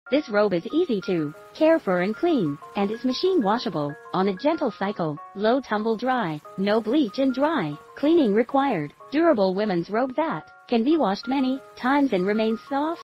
This robe is easy to care for and clean, and is machine washable on a gentle cycle, low tumble dry, no bleach and dry cleaning required. Durable women's robe that can be washed many times and remains soft,